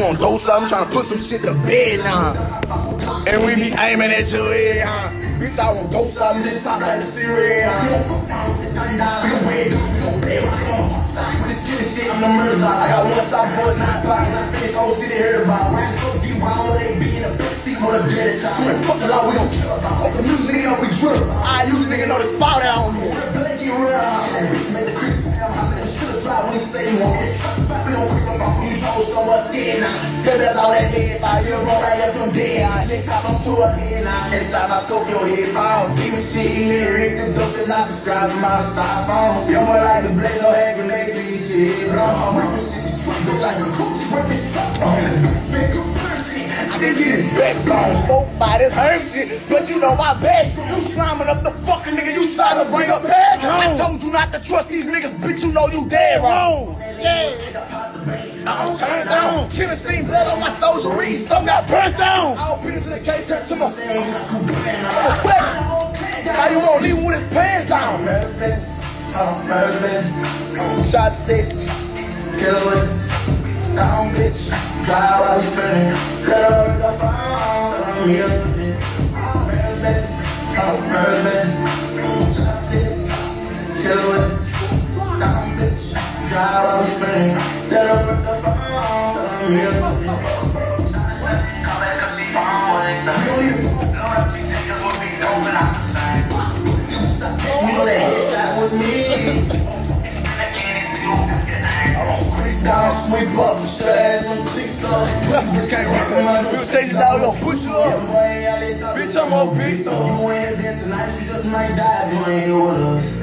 wanna do something, trying to put some shit to bed now. And we be aiming at your head, huh? Bitch, I wanna go something, this time like the series, huh? We gon' wake up, we gon' play with it. With this killing shit, I'm the murder dog. I got one top boys, 9 pockets, I finish whole city heard about. Where the fuck you round where they be in the backseat for the dread child. Screaming, fuck the law, we gon' kill about. Fuck the music, nigga, know we drill. I use nigga know this fall down on me. Black get real, that bitch made the creep. When you say you want this trust back, we gon' creep up on these hoes so much scared now. Tell us all that dead, 5 years old, right there from dead. Next time I'm to a head now. Next time I scope your head, fall. Demon shit, lyrics, and dope, and I subscribe to my styrofoam. Youngboy like the blaze, no hand grenades, to this shit. Bro, I'm ripping shit, this truck, bitch, like a coach, rip this truck on. Make a person, I can get his backbone. Folk bodies hurt shit, but you know my bag. You slamming up the fucking nigga, you trying to bring a bag home. I told you not to trust these niggas, bitch, you know you dead wrong. Yeah. I don't turn down. Killing steam blood on my soldiery. Some got burnt down. All pieces of the case turned to my how you won't leave with his pants down? Shot sticks, killer down, bitch. Drive while we spinning. Let her the phone. Shot sticks, killer down, bitch. Drive while we spinning. Let her the phone. Come back 'cause she phone. You know that headshot was me. Down, sweep up, shut ass on cleats up. Bitch can't rock on my nose. Change it down, don't put you up. Bitch, I'm all big though. You ain't here tonight, you just might die. You ain't here with us.